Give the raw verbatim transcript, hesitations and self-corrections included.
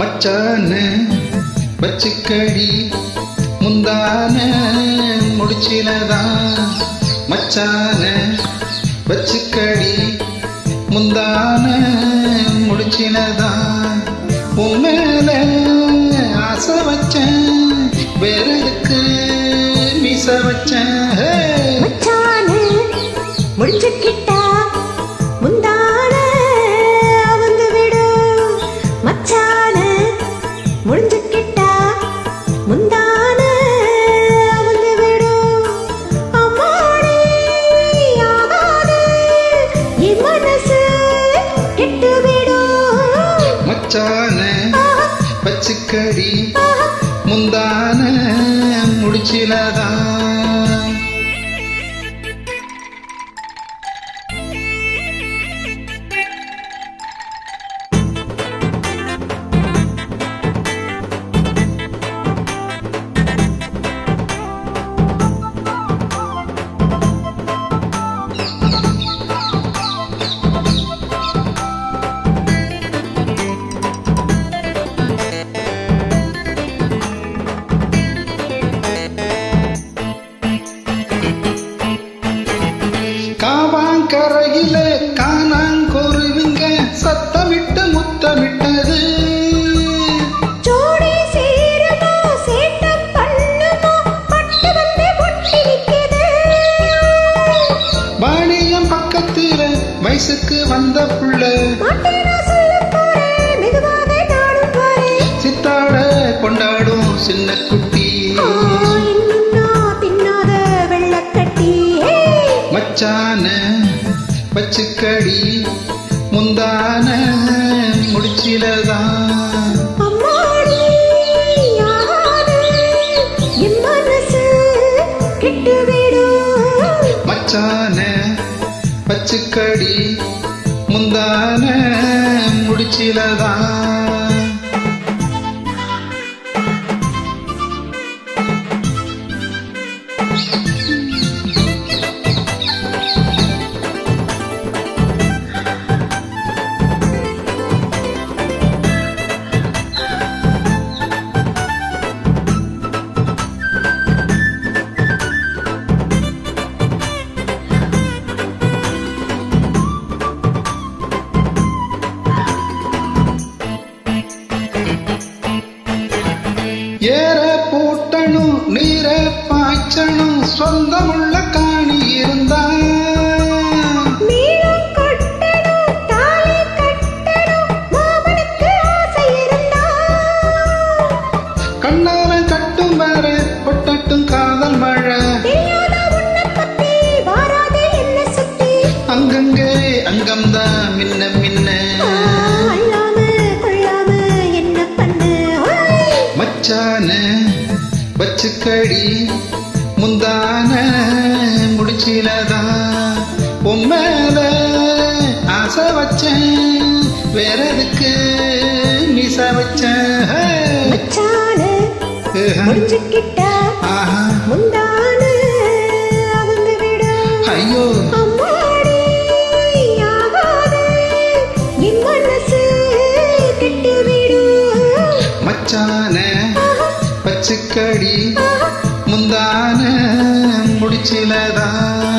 மச்சான வச்சுக்கடி முந்தான முடிச்சிலதான் மச்சான வச்சுக்கடி முந்தான முடிச்சிலதான் உண்மையில ஆசை வச்சேன் வேறதுக்கு மீச வச்சேன் மச்சான முடிச்சுக்கிட்டா முந்தான அவங்க விடு மச்சான முடிஞ்சுக்கிட்டா முந்தான அவங்க விடு அம்மாடி ஆகாது என் மனசு கெட்டு விடு மச்சான வச்சுக்கடி முந்தான முடிச்சிலதான் கரையில காணாங்கொருவிங்க சத்தமிட்டு முத்தமிட்டது ஜோடி சேருமோ சேட்டம் பண்ணுமோ பட்டு வந்து பொட்டி நிற்குது வாணியம் பக்கத்துல வயசுக்கு வந்த புள்ள மாட்டேனா சொல்ல போறேன் மெதுவாக நாடும் போறேன் சித்தாட கொண்டாடும் சின்ன குட்டி தின்னாத வெள்ளக்கட்டி மச்சான வச்சுக்கடி முந்தான முடிச்சிலதான் அம்மாடி ஆகாது என் மனசு கெட்டு விடு மச்சான வச்சுக்கடி முந்தான முடிச்சிலதான் ஏற பூட்டணும் நீர பாய்ச்சணும் சொந்தமுள்ள காணி இருந்தா நீளம் கட்டணும் தாலி கட்டணும் மாமனுக்கு ஆசை இருந்தா கண்ணால கட்டும் வேற கொட்டட்டும் காதல் மழை தெரியாத உன்னை பத்தி வாராதே என்ன சுத்தி அங்கங்கே அங்கம்தான் மின்ன மின்ன அள்ளாம கொள்ளாம என்ன பண்ணு மச்சான வச்சுக்கடி முந்தான முடிச்சிலதான் உண்மையில ஆசை வச்சேன் வேறதுக்கு மீச வச்சேன் மச்சான முடிச்சுக்கிட்டா ஆஹா முந்தான அவங்க விடு ஐயோ அம்மாடி ஆகாது என் மனசு கெட்டு விடு மச்சான வச்சுக்கடி முந்தான முடிச்சிலதான்